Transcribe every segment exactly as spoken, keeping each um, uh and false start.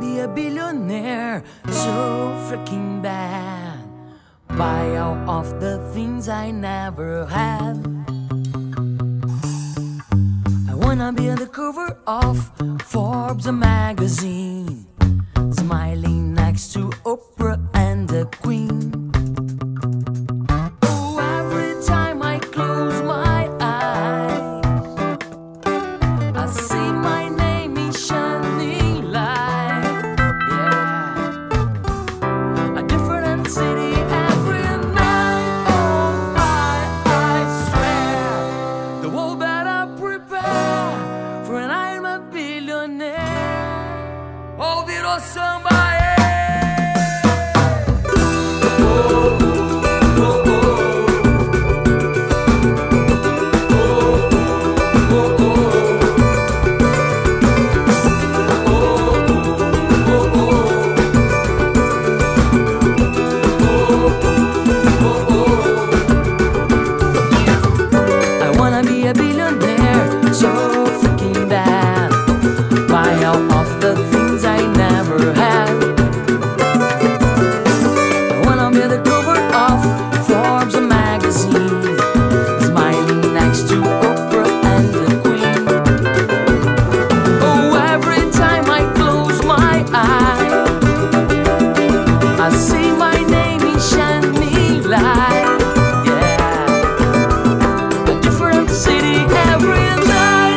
be a billionaire so freaking bad. Buy all of the things I never had. I wanna be on the cover of Forbes magazine, smiling next to Oprah and the Queen. Oh, every time I close my eyes, I see my name in shining light. Yeah, a different city every night. Oh, I, I swear, the world better prepare for an I'm a billionaire. Hold it or somebody. So freaking bad. Buy all of the things I never had. I wanna be the cover of Forbes magazine, smiling next to Oprah and the Queen. Oh, every time I close my eyes, I see my name in shining light. Yeah, a different city every night.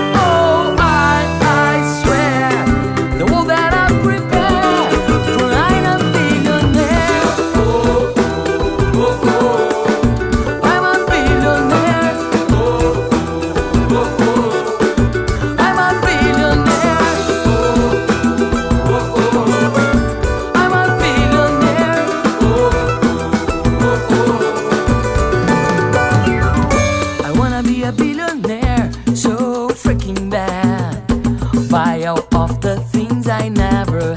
A billionaire so freaking bad. Buy all of the things I never